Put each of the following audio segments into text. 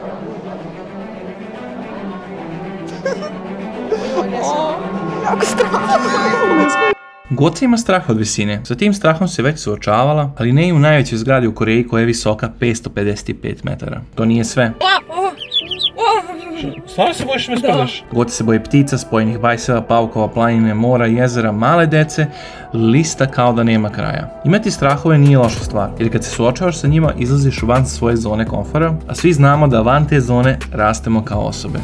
Jako strah. Goca ima strah od visine. Sa tim strahom se već suočavala, ali ne i u najvećoj zgradi u Koreji koja je visoka 555 metara. To nije sve. Stvarno se bojiš me sprdaš? Goca se boji ptica, spojenih bajseva, paukova, planine, mora, jezera, male dece, lista kao da nema kraja. Imati strahove nije loša stvar, jer kad se suočavaš sa njima izlaziš van svoje zone komfora, a svi znamo da van te zone rastemo kao osobe.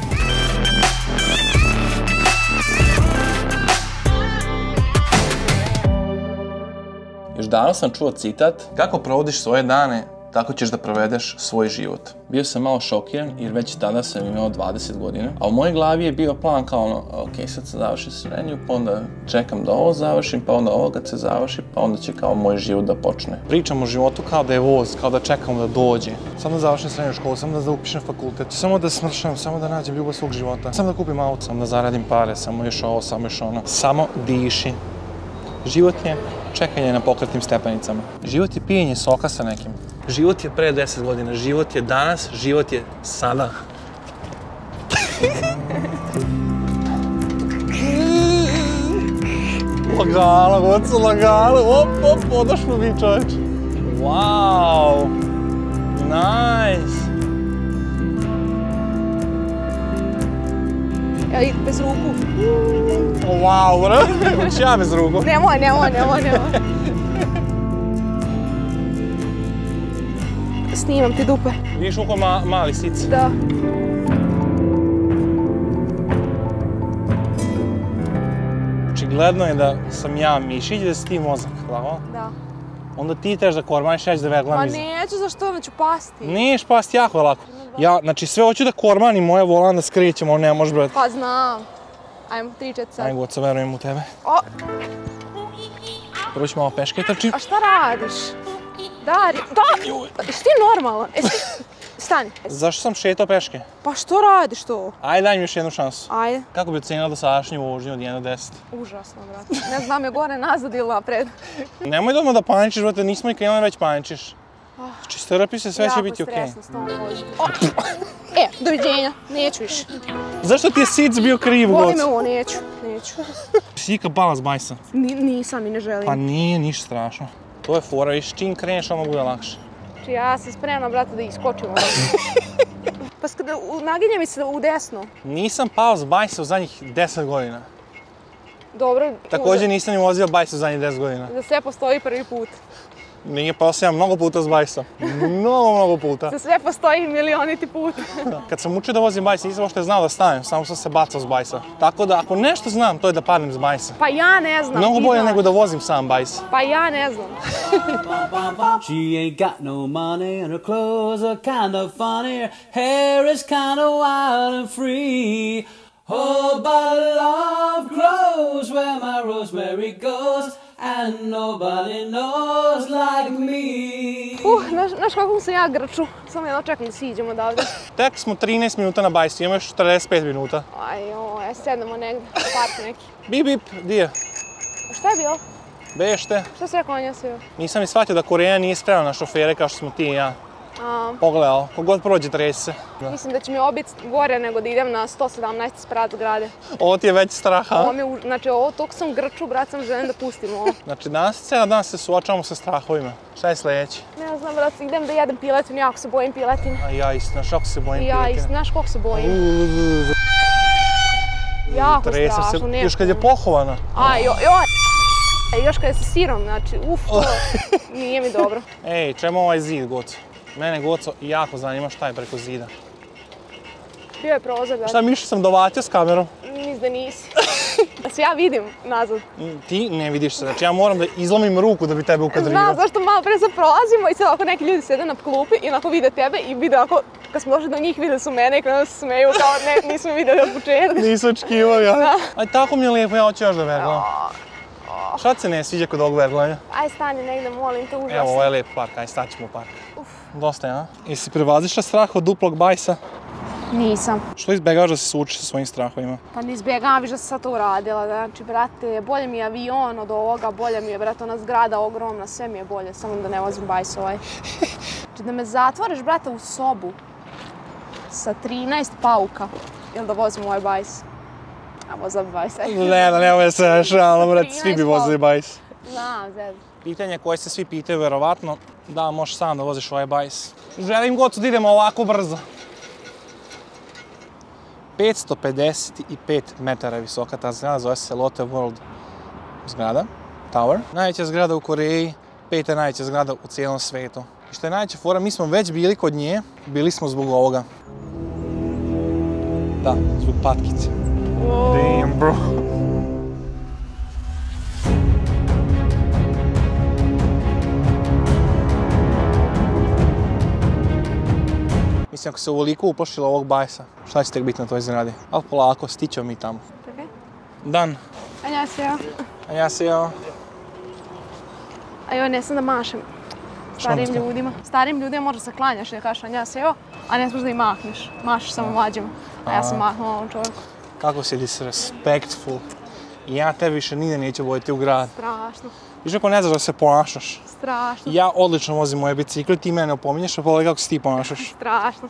Još davno sam čuo citat: kako provodiš svoje dane, tako ćeš da provedeš svoj život. Bio sam malo šokiran jer već tada sam imao 20 godina, a u mojoj glavi je bio plan kao ono, ok, sad se završi srednju, pa onda čekam da ovo završim, pa onda ovo kad se završi, pa onda će kao moj život da počne. Pričam o životu kao da je voz, kao da čekam da dođe. Samo da završim srednju školu, samo da upišem fakultet, samo da smršam, samo da nađem ljubav svog života, samo da kupim auto, samo da zaradim pare, samo još ovo, samo još ono. Samo diši. Život je čekanje na pokretnim stepenicama. Život je pijenje soka sa nekim. Život je pre 10 godina, život je danas, život je sada. Lagano, gocu, lagano, op, odošlo mi čovječ. Wow, nice. Ja idem bez ruku. Wow, bro, hoću ja bez ruku. Nemoj. Snimam ti dupe. Vidiš oko mali sic? Da. Očigledno je da sam ja mišić, da si ti mozak, lako? Da. Onda ti trebaš da kormaniš, ja ću da verglam Ma iza. neću, zašto onda ću pasti? Niješ pasti jako lako. Ja, znači sve hoću da kormanim, moja volan da skrećem, ali ne možeš, brate. Pa znam. Ajmo, 3-4 sad. Ajde, goca, verujem u tebe. O, Prvo ću malo peške trčim. a šta radiš? Dari, jesi ti normalan? Stani. Zašto sam šetao peške? Pa što radiš to? Ajde, daj mi još jednu šansu. Ajde. Kako bi ocenila dosadašnju vožnju od 1 do 10? Užasno, brate. Ne znam je gore nazad ili napred. Nemoj da odmah da paničiš, brate, nismo i krenuli već paničiš. Znači, strpi se, sve će biti okej. Jako stresno s tom voziti. Doviđenja. Neću više. Zašto ti je sic bio kriv, Boli goc? me ovo, neću. Si ikad pala s bajsa? Nisam i ne želim. Pa nije ništa strašno. To je fora, viš, čim kreneš, ono bude lakše. Znači, ja sam spremna, brate, da iskočim. Pa naginje mi se u desno. Nisam pao s bajsa u zadnjih 10 godina. Dobro. Također nisam ni vozio bajsa u zadnjih 10 godina. Za sve postoji prvi put. Nije, pao sam ja mnogo puta s bajsa. Mnogo puta. Za sve postoji milioniti put. Kad sam učio da vozim bajs, nisam uopšte znao da stanem, samo sam se bacao s bajsa. Tako da, ako nešto znam, to je da padnem s bajsa. Pa ja ne znam. Mnogo bolje nego da vozim sam bajs. Pa ja ne znam. She ain't got no money and her clothes are kind of funny. Her hair is kind of wild and free. Oh, but love grows where my rosemary goes, and nobody knows like me. Znaš kako sam ja grču? Samo jedno čekam da siđemo odavde. Tek smo 13 minuta na bajsu, imamo još 45 minuta. Aj sednemo negdje, u parku neki. Bip, bip, di je? A šta je bilo? Bešte. Šta si rekao on sve? Nisam ni shvatio da Koreja nije spremna na šofere kao što smo ti i ja. Pogledao, kogod prođe tresi se. Mislim da će mi obiti gore nego da idem na 117 sprat zgrade. Ovo ti je već straha. Znači ovo toliko sam grču, brat, sam želim da pustim ovo. Znači danas cijela dan se suočavamo sa strahovima. Šta je sljedeći? Ne znam, brat, idem da jedem piletinu, jako se bojim piletine. A ja isto, znaš kako se bojim piletine? Ja isto, znaš koliko se bojim? Jako strašno, neko. Još kad je pohovana. Još kad je sa sirom, znači, to nije mi dobro. Ej, čemu ovaj zid, Goco? Mene, Goco, jako zanima šta je preko zida. Bio je prozor, da. Šta, mišlju sam dovatio s kamerom? Mislim da nisi. Da se ja vidim nazad. Ti ne vidiš se, znači ja moram da izlomim ruku da bi tebe ukadrirao. Znam, zašto malo pre sad prolazimo i sad ovako neki ljudi sede na klupi i onako vide tebe i vide ovako, kad smo došli do njih, vide su mene i kada se smeju kao nismo vidjeli od početka. Nisu očekivali, ja. Aj, tako mi je lijepo, ja hoću još da verglam. Šta ti se ne sviđa kod ovog verglanja? Aj, stani negdje, molim te, užasno. Evo, ovo je lijep park, aj, stati ćemo u park. Dosta je, a? Jesi prevazišla strah od duplog bajsa? Nisam. Što izbjegavaš da se suočiš sa svojim strahovima? Pa ne izbjegavam, viš da sam sad to uradila. Znači, brate, bolje mi je avion od ovoga, bolje mi je, brate, ona zgrada ogromna, sve mi je bolje, samo da ne vozim bajs ovaj. Znači, da me zatvoriš, brate, u sobu. sa 13 pauka. Ili da vozim ovaj bajs? A vozila bi bajs. Nemoj se šalim, brate, svi bi 13 vozili bajs. Znam, zed. Pitanje koje se svi pitaju, verovatno, da možeš sam da voziš ovaj bajs. Želim gocu da idemo ovako brzo. 555 metara je visoka ta zgrada, zove se Lotte World zgrada, Tower. Najveća zgrada u Koreji, 5. najveća zgrada u cijelom svetu. I što je najveća fora, mi smo već bili kod nje, bili smo zbog ovoga. Da, zbog patkice. Damn, bro. Mislim, ako se ovoliko uplašilo ovog bajsa, šta će tek biti na toj zgradi? Ali polako, stićemo mi tamo. Okej. Dan. Annyeonghaseyo. Annyeonghaseyo. A joj, ne sam da mašem starim ljudima. Starim ljudima možda se klanjaš i da kažeš annyeonghaseyo, a ne smaš da i mahneš. Mašeš samo mlađima. A ja sam mahnula ovom čovjeku. Kako si disrespectful. I ja te više nigde neću voditi u grad. Strašno. Viš ako ne znaš da se ponašaš. Strašno. Ja odlično vozim moje bicikle, ti mene opominješ, a pogledaj kako se ti ponašaš. Strašno.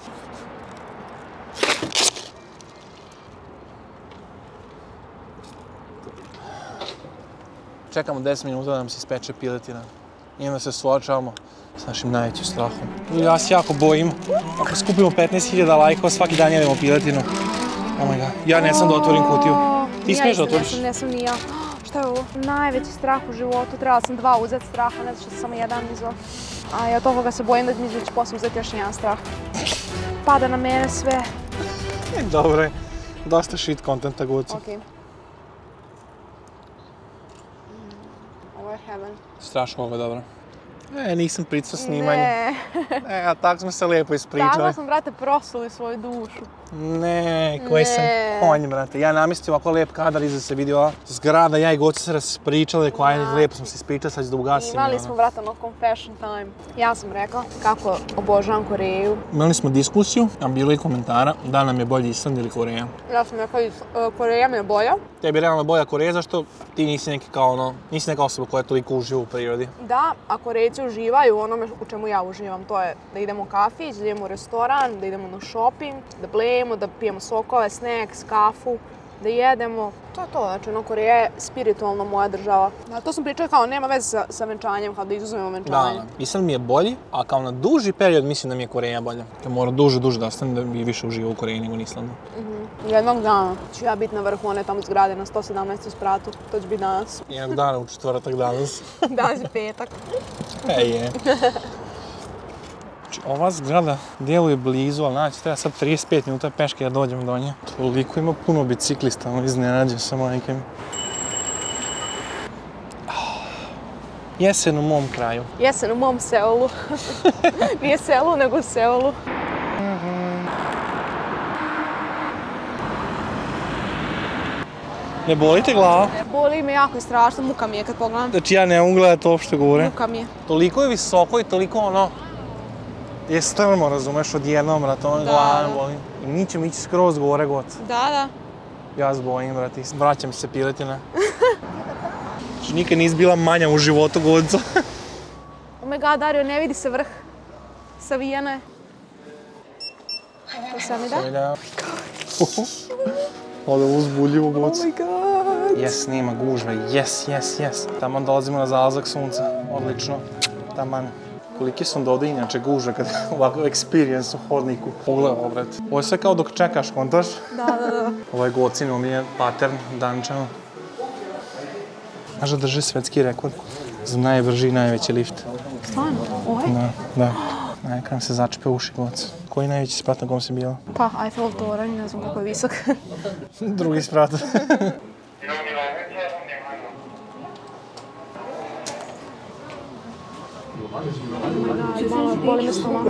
Čekamo 10 minuta da nam se ispeče piletina. I onda se suočavamo s našim najvećim strahom. Ja se jako bojim. Ako skupimo 15.000 lajkova, svaki dan jedemo piletinu. Oh my god, ja ne sam da otvorim kutiju. Ti smiješ da otvoriš? Ne sam ni ja. Šta je ovo? Najveći strah u životu. Trebala sam 2 uzeti straha, ne zato što sam jedan izvao. A ja od toga se bojim da mi će posle uzeti još jedan strah. Pada na mene sve. Dobro je. Dosta shit contenta, Gucu. Okej. Ovo je heaven. Strašno ovo je dobro. Nisam pričao snimanje. Ne. A tako smo se lijepo ispričali. Tako smo, brate, prosuli svoju dušu. Ne, koji sam konj, brate. Ja namistio ovako lijep kadar iza se vidio zgrada, ja i Goci se raspričali, lijepo smo se ispričali, sad ću da ugasim. Imali smo, brate, ono confession time. Ja sam rekla kako obožavam Koreju. Imali smo diskusiju, a bilo i komentara da nam je bolji Island ili Koreja. Ja sam rekla, Koreja mi je bolja. Tebi je realno bolja Koreja, zašto ti nisi neki kao ono, nisi neka osoba koja toliko uživa u prirodi. Da, a Korejci uživaju u onome u čemu ja uživam. To je da idemo u kafić, da idemo u restoran, da idemo na shopping, da blejemo, da pijemo sokove, snacks, kafu, da jedemo. To je to, znači ono, Koreja je spiritualno moja država. To sam pričala kao nema veze sa venčanjem, kao da izuzmemo venčanje. Da, Island mi je bolji, a kao na duži period mislim da mi je Koreja bolja. Ja moram duže da ostane da bi više uživao u Koreji nego u Islandu. Jednog dana ću ja biti na vrhu one tamo zgrade na 117. spratu. To će biti danas. Jednog dana u četvrtak danas. Danas je petak. Je. Znači, ova zgrada djeluje blizu, ali znači treba sad 35 minuta peške da dođem do nje. Toliko ima puno biciklista, ono iznenađe sa majkem. Jesen u mom kraju. Jesen u mom Seulu. Nije Seulu, nego Seulu. Ne boli te glava? Boli me jako i strašno, muka mi je kad pogledam. Znači ja ne mogu gledati uopšte gore. Muka mi je. Toliko je visoko i toliko ono... je strmo, razumeš, odjednom, brate, ono glava me boli. I mi ćemo ići skroz gore, Goc. Da. Ja se bojim, brate, vraća mi se piletina. Znači nikad nisi bila manja u životu, Goco. Oh my god, Dario, ne vidi se vrh. Savijena je. To sam mi da? Ovo je uzbudljivo, Goc. Oh my god. Jes, nema gužve, jes. Taman dolazimo na zalazak sunca, odlično. Taman. Koliki sam do ovdje inače gužve kad ovako experience u hodniku. Pogledaj ovo, brate. Ovo je sve kao dok čekaš, kontaš? Da. Ovo je Gocin omiljen pattern, dančano. Znaš da drži svetski rekord za najbrži i najveći lift. Stvarno? Ovaj? Da. Neka nam se začepe uši, Goc. Koji je najveći sprat na kom si bila? Pa, Eiffelov toranj, ne znam kako je visok. Drugi sprat. Boli me stomak.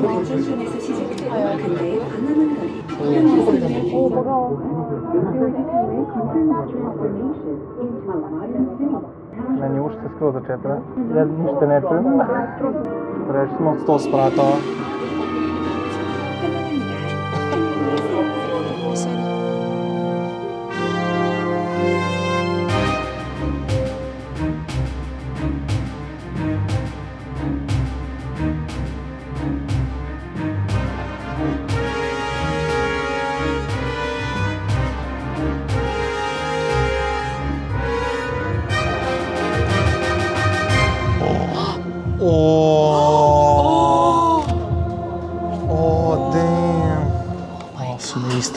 Meni uši se skroz začepile. Ja ništa ne čujem. Prešli smo od 100 spratova.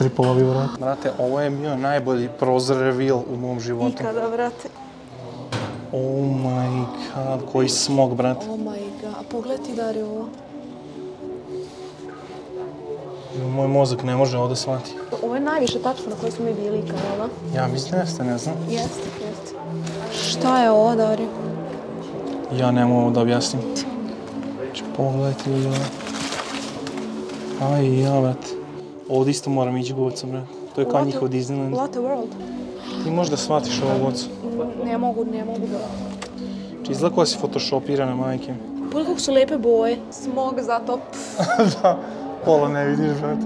tripovi, brate. Brate, ovo je bio najbolji prozor reveal u mom životu. Ikada, brate. Oh my god, koji smog, brate. Oh my god, a pogledaj ti, Dario, ovo. Moj mozak ne može ovo da shvati. Ovo je najviše tačka na kojoj smo mi bili ikada, jel da? Ja mislim da jeste, ne znam. Jeste. Šta je ovo, Dario? Ja ne mogu da objasnim. Če pogledajte ljudi ovo. Aj, ja, brate. Ovdje isto moram ići Goca, brate. To je kao njihov Disneyland. What a world. Ti možda shvatiš ovo, Goca. Ne mogu, brate. Či izgleda koja si photoshopirana, majke. Pogledaj kako su lepe boje. Smog zato. Da, pola ne vidiš, brate.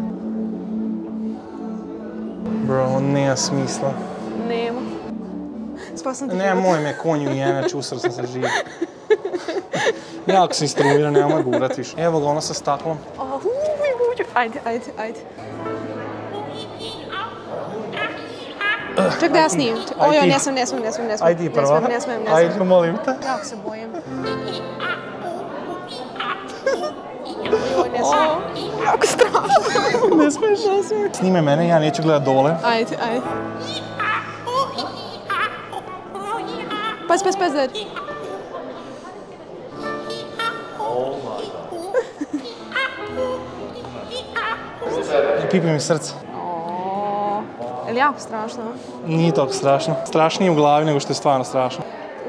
Bro, nema smisla. Nema. Spasam ti Ne, moj me konju jene, čusar sam se živ. Jako sam istruiran, nemoj gurat više. Evo ga, ono sa staklom. Ajde. Ček da ja snimim. Ojoj, ne smijem. Ajde ti prva. Ne smijem. Ajde, molim te. Jako se bojim. Ojoj, ne smijem. Jako strašno. Ne smiješ. Snime mene, ja neću gledat dole. Ajde. Pazi, Dar. Pipi mi srce. Je li jako strašno? Nije toliko strašno. Strašnije u glavi nego što je stvarno strašno.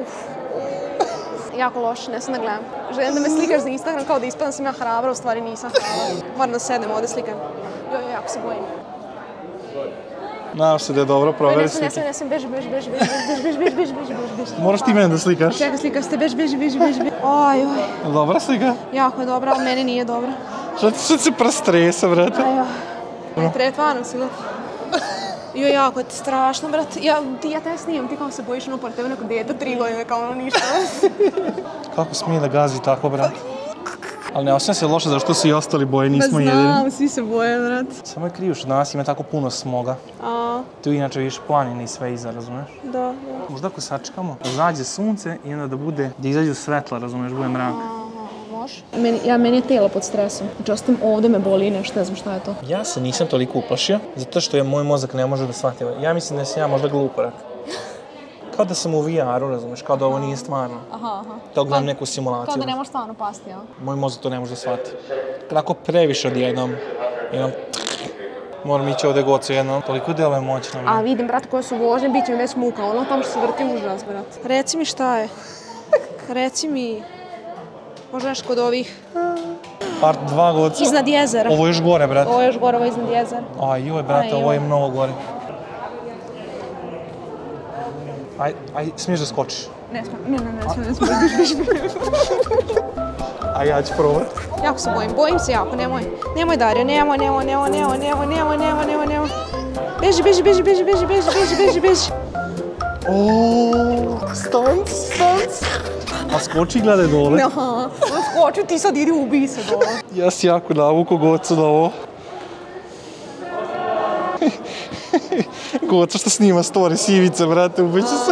Jako loše, ne sam da gledam. Želim da me slikaš za Instagram kao da ispadam sam ja hrabra, u stvari nisam hrabra. Moram da sednem ovdje slikam. Joj, jako se bojim. Nadam se da je dobro, proveri slike. Ne smem, beži. Moraš ti mene da slikaš. Čekaj, slikaš te, beži. Oj. Dobra slika? Jako je dobra, ali meni nije dobra. Što se prst trese, brate? Pretvarno si, gledaj. Joj, jako je strašno, brate. Ja te snimam, ti kao se bojiš ono pored tebe neko dete, 3 godine, kao ono ništa. Kako smije da gazi tako, brate? Ali ne osjećam se loše zašto svi ostali boje, nismo jedini. Znam, svi se boje, brate. Samo je krivo što danas ima tako puno smoga. Tu inače vidiš planine i sve iza, razumeš? Da. Možda ako sačekamo, da zađe sunce i onda da izađu svetla, razumeš, bude mrak. Može. Meni je telo pod stresom. Znači, ostajem ovdje me boli nešto, ne znam šta je to. Ja se nisam toliko uplašio, zato što moj mozak ne može da shvati. Ja mislim da sam ja možda glup, brate. Kao da sam u VR-u, razumeš, kao da ovo nije stvarno. Kao da gledam neku simulaciju. Kao da ne može stvarno pasti, jel? Moj mozak to ne može da shvati. Tako previše odjednom. Moram ići ovdje Gocu jednom. Toliko delo je moćno. A vidim, brate, koje su vožnje, bit će mi već muka. Ono tamo što se vrti užas, brate. Reci mi šta je. Reci mi... Možda nešto kod ovih... Part 2 Gocu. Iznad jezera. Ovo je još gore, brate. Ovo je još gore, ovo je iznad jezera. Aj joj, brate, ovo je mnogo gore. Aj, smiješ da skočiš? Ne smijem. A ja ću probat. Jako se bojim se jako, nemoj. Nemoj, Dario, nemoj. Beži. Oooo, stunts. A skoči gledaj dole. Aha, skoči, ti sad idi ubij se dole. Ja si jako navuko Gocu na ovo. Goca što snima story s Ivice, brate, ubiće se.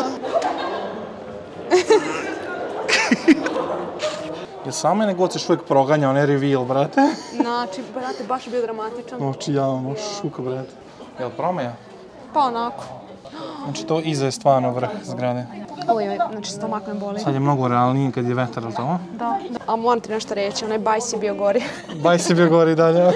Jel samo mene Goca još uvijek proganja, on je reveal, brate? Znači, brate, baš je bio dramatičan. Oči javno, šuka, brate. Jel promeja? Pa onako. Znači to iza je stvarno vrh zgrade. Ovo je, znači stomak me boli. Sad je mnogo realnije kad je vetar, ili to? Da. A moram ti nešto reći, onaj bajs je bio gori. Bajs je bio gori dalje.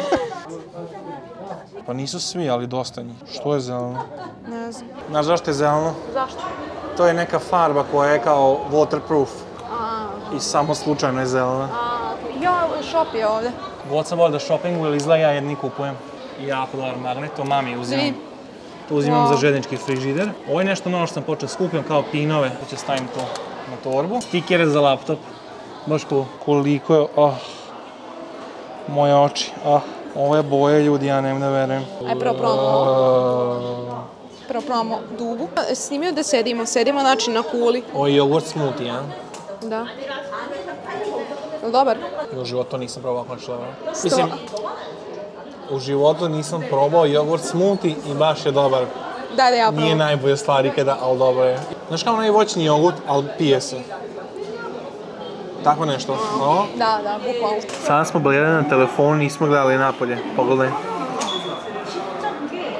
Pa nisu svi, ali dosta njih. Što je zeleno? Ne znam. Znaš zašto je zeleno? Zašto? To je neka farba koja je kao waterproof. I samo slučajno je zelena. Ja, shop je ovdje. Goca voli da shoppingu ili izgleda ja jedni kupujem. Jako dobar magnet, to mami uzimam. To uzimam za željeznički frižider. Ovo je nešto novo što sam počeo skupljam kao pinove. To će stavim to na torbu. Stikere za laptop. Baš cool. Koliko je, moje oči, ove boje ljudi, ja ne da verujem. Aj prvo probamo dubu. Snimio da sedimo, znači na kuli. Ovo je jogurt smoothie, ja? Da. Je dobar? U životu nisam probao ako nešto dobro. Mislim, u životu nisam probao jogurt smoothie i baš je dobar. Da ja probam. Nije najbolje stvar ikada, ali dobro je. Znaš kao onaj voćni jogurt, ali pije se. Tako nešto. Da, bukvalno. Sada smo gledali na telefonu, nismo gledali napolje. Pogledaj.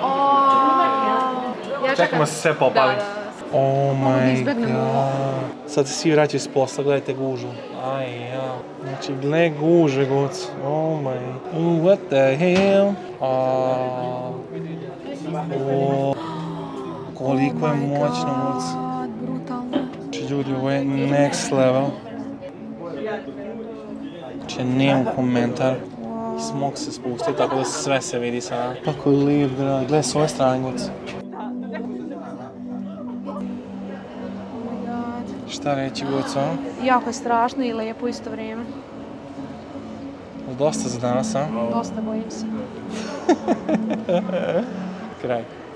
Čekamo se sve popali. Oh my izbegnemo. god. Sad se svi vraćaju s posla, gledajte gužu. Aj, ja. Znači, gle guže, goc. Oh my. What the hell? Koliko je moćno, goc. Brutalno. Znači, ljudi, ovo je next level. Znači, nemam komentar. Smog se spustio, tako da sve se vidi sada. Kako je lijep grad. Gledaj s ove strane, goc. Šta reći, goco? Jako je strašno i lijepo u isto vrijeme. Dosta za danas, a? Dosta bojim se. Kraj.